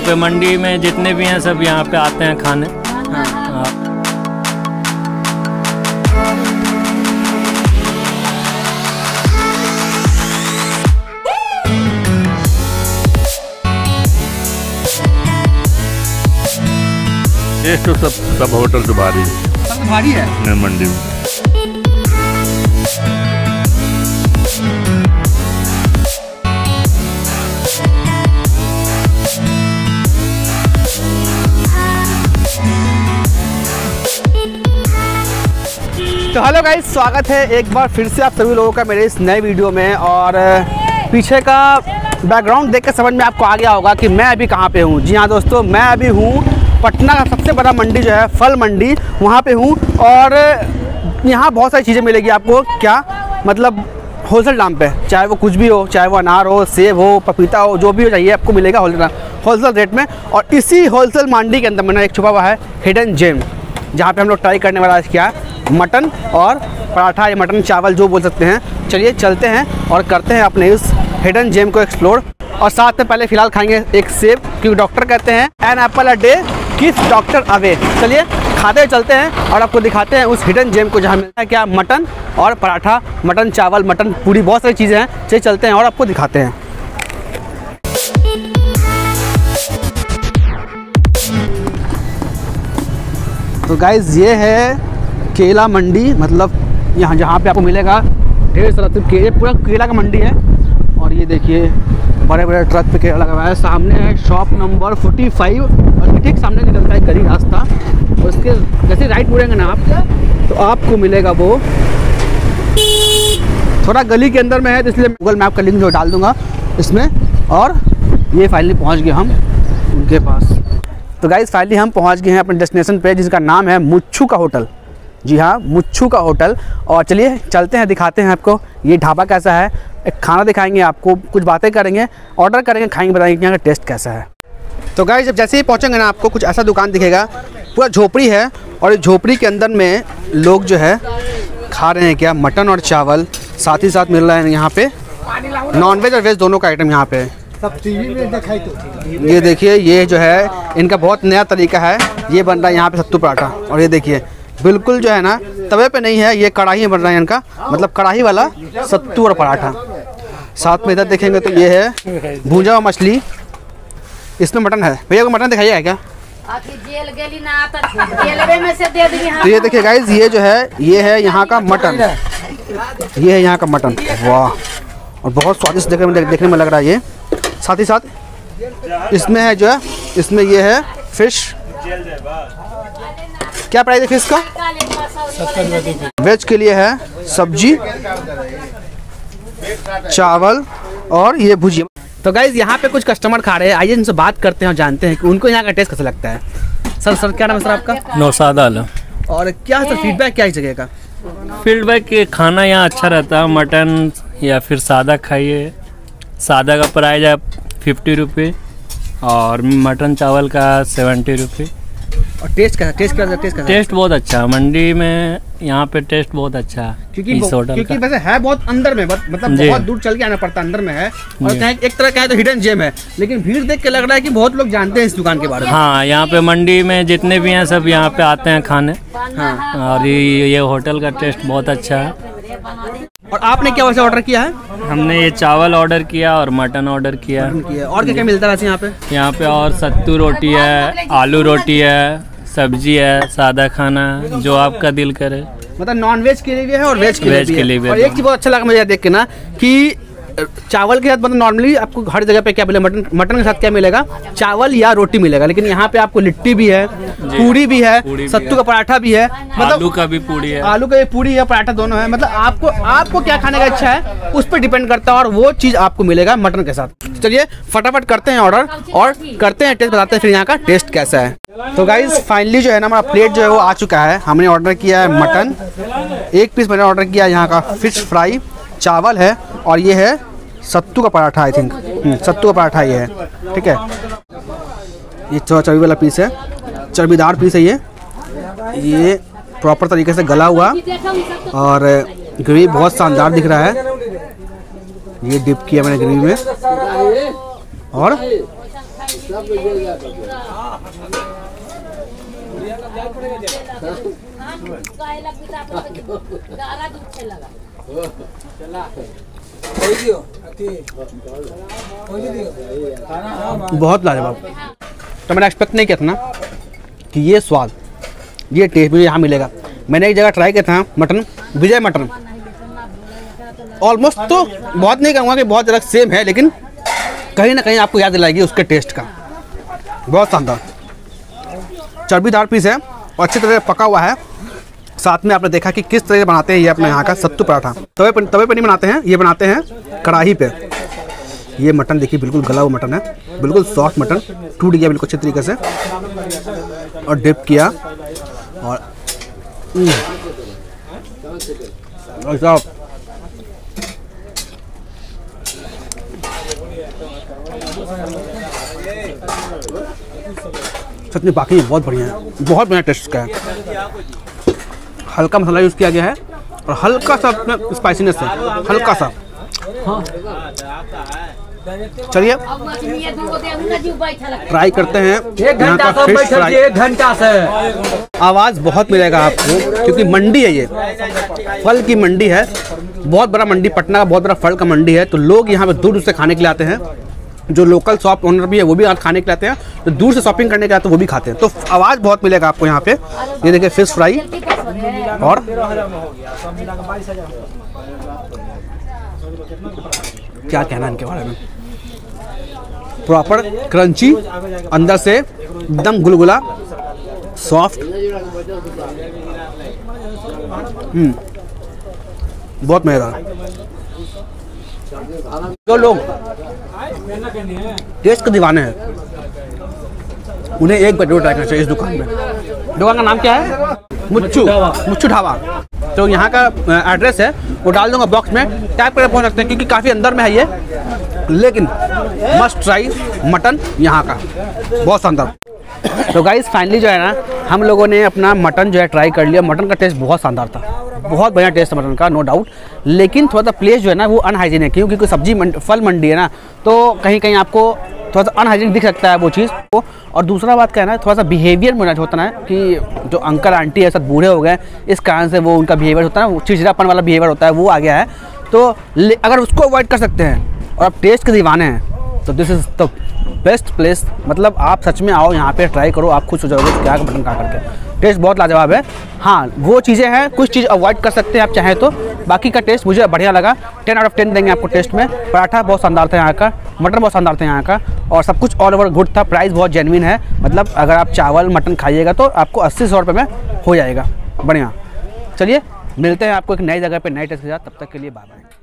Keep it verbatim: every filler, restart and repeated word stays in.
पे मंडी में जितने भी हैं सब यहाँ पे आते हैं खाने। हाँ। टेस्ट तो सब सब होटल से भारी है, सब भारी है मंडी में। तो हेलो गाइस, स्वागत है एक बार फिर से आप सभी लोगों का मेरे इस नए वीडियो में। और पीछे का बैकग्राउंड देख के समझ में आपको आ गया होगा कि मैं अभी कहाँ पे हूँ। जी हाँ दोस्तों, मैं अभी हूँ पटना का सबसे बड़ा मंडी जो है फल मंडी, वहाँ पे हूँ। और यहाँ बहुत सारी चीज़ें मिलेगी आपको, क्या मतलब होलसेल दाम पे, चाहे वो कुछ भी हो, चाहे वो अनार हो, सेब हो, पपीता हो, जो भी हो चाहिए आपको मिलेगा होलसेल होलसेल रेट में। और इसी होलसेल मंडी के अंदर मैंने एक छुपा हुआ है हिडन जेम, जहाँ पे हम लोग ट्राई करने वाला क्या मटन और पराठा या मटन चावल जो बोल सकते हैं। चलिए चलते हैं और करते हैं अपने इस हिडन जेम को एक्सप्लोर। और साथ में पहले फ़िलहाल खाएंगे एक सेब, क्योंकि डॉक्टर कहते हैं an apple a day keeps doctor away. चलिए खाते हुए चलते हैं और आपको दिखाते हैं उस हिडन जेम को, जहाँ मिलता है क्या मटन और पराठा, मटन चावल, मटन पूरी, बहुत सारी चीज़ें हैं। चलिए चलते हैं और आपको दिखाते हैं। तो गाइज़ ये है केला मंडी, मतलब यहाँ जहाँ पे आपको मिलेगा ढेर सारा तो केले, पूरा केला का मंडी है। और ये देखिए बड़े बड़े ट्रक पे केला लगा हुआ है। सामने है शॉप नंबर फोर्टी फाइव और ठीक सामने निकलता है गली रास्ता। और उसके जैसे राइट मुड़ेंगे ना आप, तो आपको मिलेगा वो थोड़ा गली के अंदर में है, तो इसलिए गूगल मैप का लिंक जो डाल दूँगा इसमें। और ये फाइनली पहुँच गए हम उनके पास। तो गाइस फाइनली हम पहुंच गए हैं अपने डेस्टिनेशन पे, जिसका नाम है मुच्छू का होटल। जी हाँ, मुच्छू का होटल। और चलिए चलते हैं, दिखाते हैं आपको ये ढाबा कैसा है, एक खाना दिखाएंगे आपको, कुछ बातें करेंगे, ऑर्डर करेंगे, खाएंगे, बताएंगे कि यहाँ का टेस्ट कैसा है। तो गाइस जब जैसे ही पहुँचेंगे ना, आपको कुछ ऐसा दुकान दिखेगा, पूरा झोपड़ी है। और इस झोपड़ी के अंदर में लोग जो है खा रहे हैं क्या मटन और चावल, साथ ही साथ मिल रहा है यहाँ पे नॉन वेज और वेज दोनों का आइटम यहाँ पे। सब टीवी में दिखाई तो ये देखिए, ये जो है इनका बहुत नया तरीका है। ये बन रहा है यहाँ पे सत्तू पराठा। और ये देखिए बिल्कुल जो है ना तवे पे नहीं है, ये कढ़ाई में बन रहा है इनका, मतलब कढ़ाई वाला सत्तू और पराठा। साथ में इधर देखेंगे तो ये है भूंजा हुआ मछली, इसमें मटन है। भैया को मटन दिखाइएगा क्या? तो ये देखिए गाइज, ये जो है ये है यहाँ का मटन, ये है यहाँ का मटन। वाह, और बहुत स्वादिष्ट देखने में देखने में लग रहा है ये। साथ ही साथ इसमें है जो है, इसमें ये है फिश। क्या प्राइस है फिश का? वेज के लिए है सब्जी, चावल और ये भुजिया। तो गाइज यहाँ पे कुछ कस्टमर खा रहे हैं, आइए इनसे बात करते हैं और जानते हैं कि उनको यहाँ का टेस्ट कैसा लगता है। सर सर क्या नाम है सर आपका? नौशाद आलम। और क्या सर फीडबैक क्या इस जगह का? फीडबैक के खाना यहाँ अच्छा रहता है, मटन या फिर सादा खाइए। सादा का प्राइस है फिफ्टी रुपये और मटन चावल का सेवेंटी रुपये। और टेस्ट का टेस्ट क्या टेस्ट का टेस्ट बहुत अच्छा है मंडी में, यहाँ पे टेस्ट बहुत अच्छा है। क्योंकि इस होटल क्योंकि वैसे है बहुत अंदर में, मतलब बहुत दूर चल के आना पड़ता है, अंदर में है। और एक तरह का है तो हिडन जेम है, लेकिन भीड़ देख के लग रहा है कि बहुत लोग जानते हैं इस दुकान के बारे में। हाँ, यहाँ पे मंडी में जितने भी हैं सब यहाँ पे आते हैं खाने। हाँ। और ये ये होटल का टेस्ट बहुत अच्छा है। और आपने क्या वैसे ऑर्डर किया है? हमने ये चावल ऑर्डर किया और मटन ऑर्डर किया। और क्या क्या मिलता है वैसे यहाँ पे? यहाँ पे और सत्तू रोटी है, आलू रोटी है, सब्जी है, सादा खाना जो आपका दिल करे। मतलब नॉन वेज के लिए भी है और वेज के वेज लिए के लिए भी। और एक चीज बहुत अच्छा लगा मुझे देख के ना, कि चावल के साथ मतलब नॉर्मली आपको हर जगह पे क्या मिलेगा, मटन मटन के साथ क्या मिलेगा, चावल या रोटी मिलेगा। लेकिन यहाँ पे आपको लिट्टी भी है, पूरी भी है, सत्तू का पराठा भी है, मतलब आलू का भी पूरी है, आलू का भी पूरी है, पराठा दोनों है। मतलब आपको आपको क्या खाने का इच्छा है उस पर डिपेंड करता है, और वो चीज़ आपको मिलेगा मटन के साथ। चलिए फटाफट करते हैं ऑर्डर और करते हैं टेस्ट, बताते हैं फिर यहाँ का टेस्ट कैसा है। तो गाइज फाइनली जो है ना हमारा प्लेट जो है वो आ चुका है। हमने ऑर्डर किया है मटन, एक पीस मैंने ऑर्डर किया यहाँ का फिश फ्राई, चावल है और ये है सत्तू का पराठा। आई थिंक सत्तू का पराठा ये है, ठीक है। ये थोड़ा चर्बी वाला पीस है, चर्बीदार पीस है ये ये प्रॉपर तरीके से गला हुआ और ग्रेवी बहुत शानदार दिख रहा है। ये डिप किया मैंने ग्रेवी में और बहुत लाजवाब। तो मैंने एक्सपेक्ट नहीं किया था ना कि ये स्वाद, ये टेस्ट मुझे यहाँ मिलेगा। मैंने एक जगह ट्राई किया था मटन, विजय मटन, ऑलमोस्ट तो बहुत नहीं कहूँगा कि बहुत अलग सेम है, लेकिन कहीं ना कहीं आपको याद दिलाएगी उसके टेस्ट का। बहुत शानदार चर्बीदार पीस है और अच्छी तरह पका हुआ है। साथ में आपने देखा कि किस तरह बनाते हैं ये अपने यहाँ का सत्तू पराठा। तवे पर तवे पर नहीं बनाते हैं, ये बनाते हैं कढ़ाई पे। ये मटन देखिए बिल्कुल गला हुआ मटन है, बिल्कुल सॉफ्ट मटन, टूट गया बिल्कुल अच्छे तरीके से और डिप किया। और साहब सच में बाकी बहुत बढ़िया है, बहुत बढ़िया टेस्ट का है। हल्का मसाला यूज़ किया गया है और हल्का सा स्पाइसीनेस है, हल्का सा। चलिए ट्राई करते हैं यहाँ का फिश फ्राई। एक घंटा से आवाज़ बहुत मिलेगा आपको क्योंकि मंडी है, ये फल की मंडी है, बहुत बड़ा मंडी, पटना का बहुत बड़ा फल का मंडी है। तो लोग यहाँ पे दूर दूर से खाने के लिए आते हैं। जो लोकल शॉप ओनर भी है वो भी आज खाने के लिए आते हैं, तो दूर से शॉपिंग करने के लिए आते हैं वो भी खाते हैं। तो आवाज़ बहुत मिलेगा आपको यहाँ पे। ये देखिए फिश फ्राई और क्या कहना इनके बारे में, प्रॉपर क्रंची, अंदर से एकदम गुलगुला सॉफ्ट। हम्म बहुत मज़ेदार। जो लोग टेस्ट के दीवाने हैं उन्हें एक बार जरूर ट्राई करना चाहिए इस दुकान में। दुकान का नाम क्या है? मुच्छू मुच्छू ढाबा। तो यहाँ का एड्रेस है वो डाल दूंगा बॉक्स में, टैप करके पहुँच सकते हैं क्योंकि काफ़ी अंदर में है ये, लेकिन मस्ट ट्राई मटन यहाँ का, बहुत शानदार। तो गाइस फाइनली जो है ना हम लोगों ने अपना मटन जो है ट्राई कर लिया। मटन का टेस्ट बहुत शानदार था, बहुत बढ़िया टेस्ट है मटन का, नो डाउट। लेकिन थोड़ा सा प्लेस जो है ना वो अनहाइजीनिक है क्योंकि कोई सब्जी मंड, फल मंडी है ना, तो कहीं कहीं आपको थोड़ा सा अनहाइजीनिक दिख सकता है वो चीज़ को। और दूसरा बात क्या है ना, थोड़ा सा बिहेवियर में होता है कि जो अंकल आंटी है सब बूढ़े हो गए, इस कारण से वो उनका बिहेवियर होता है ना, वो चिड़चिड़ापन वाला बिहेवियर होता है, वो आ गया है। तो अगर उसको अवॉइड कर सकते हैं और आप टेस्ट के दीवाने हैं तो this is the best place. मतलब आप सच में आओ यहाँ पे, ट्राई करो, आप खुश हो जाओगे क्या मटन खा करके। टेस्ट बहुत लाजवाब है। हाँ वो चीज़ें हैं, कुछ चीज़ अवॉइड कर सकते हैं आप चाहें तो, बाकी का टेस्ट मुझे बढ़िया लगा। टेन आउट ऑफ टेन देंगे आपको टेस्ट में। पराठा बहुत शानदार था यहाँ का, मटन बहुत शानदार था यहाँ का, और सब कुछ ऑल ओवर गुड था। प्राइस बहुत जेन्युइन है, मतलब अगर आप चावल मटन खाइएगा तो आपको अस्सी सौ रुपये में हो जाएगा, बढ़िया। चलिए मिलते हैं आपको एक नई जगह पे नए टेस्ट के साथ, तब तक के लिए बाय बाय।